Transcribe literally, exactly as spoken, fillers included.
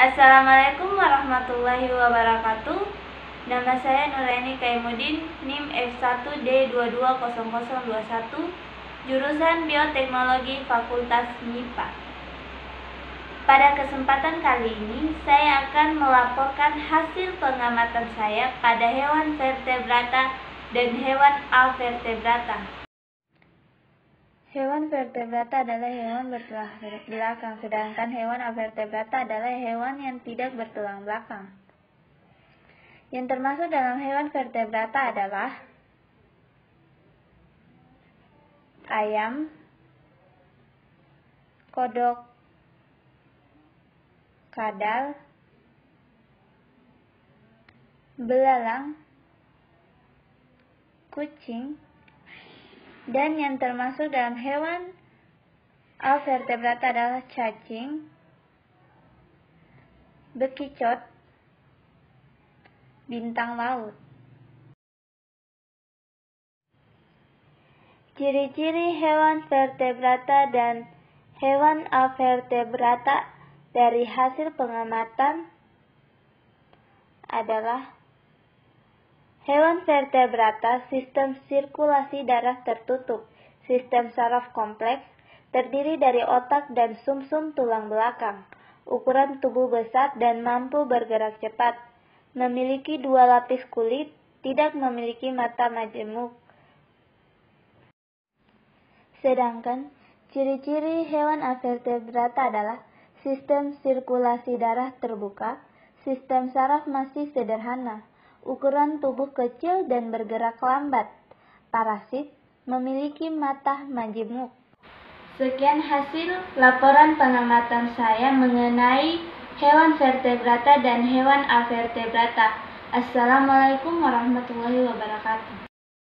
Assalamualaikum warahmatullahi wabarakatuh. Nama saya Nuraini Kaimuddin, N I M F satu D dua dua nol nol dua satu, jurusan Bioteknologi Fakultas M I P A. Pada kesempatan kali ini, saya akan melaporkan hasil pengamatan saya pada hewan vertebrata dan hewan avertebrata. Hewan vertebrata adalah hewan bertulang belakang, sedangkan hewan avertebrata adalah hewan yang tidak bertulang belakang. Yang termasuk dalam hewan vertebrata adalah ayam, kodok, kadal, belalang, kucing, dan yang termasuk dalam hewan avertebrata adalah cacing, bekicot, bintang laut. Ciri-ciri hewan vertebrata dan hewan avertebrata dari hasil pengamatan adalah hewan vertebrata sistem sirkulasi darah tertutup, sistem saraf kompleks, terdiri dari otak dan sumsum tulang belakang, ukuran tubuh besar dan mampu bergerak cepat, memiliki dua lapis kulit, tidak memiliki mata majemuk. Sedangkan ciri-ciri hewan avertebrata adalah sistem sirkulasi darah terbuka, sistem saraf masih sederhana, ukuran tubuh kecil dan bergerak lambat, parasit, memiliki mata majemuk. Sekian hasil laporan pengamatan saya mengenai hewan vertebrata dan hewan avertebrata. Assalamualaikum warahmatullahi wabarakatuh.